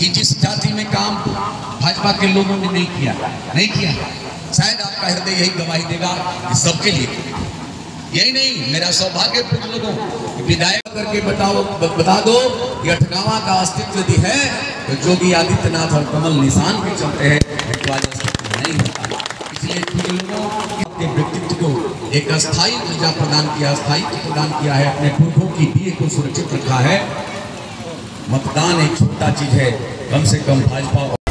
कि जिस जाति में काम भाजपा के लोगों ने नहीं किया, शायद आपका हृदय यही गवाही देगा कि सबके लिए। यही नहीं, मेरा सौभाग्य कुछ लोगों विधायक करके बता दो कि अठगांवा का अस्तित्व यदि है तो योगी आदित्यनाथ और कमल निशान के चलते हैं, नहीं होता। इसलिए कुछ लोगों के व्यक्तित्व को एक अस्थायी ऊर्जा प्रदान किया है, अपने पुरखों की डीए को सुरक्षित रखा है। मतदान एक छोटा चीज है, कम से कम भाजपा